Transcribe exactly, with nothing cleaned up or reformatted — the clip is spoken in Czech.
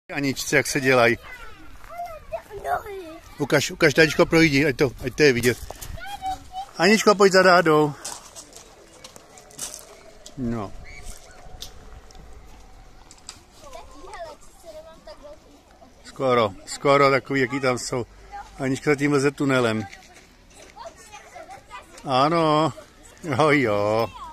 Aničce, jak se dělají. Ukaž, ukaž, Aničko, projdi, ať to, ať to je vidět. Aničko, pojď za Dádou. No. Skoro, skoro takový, jaký tam jsou. Anička za tím leze tunelem. Ano, jo jo.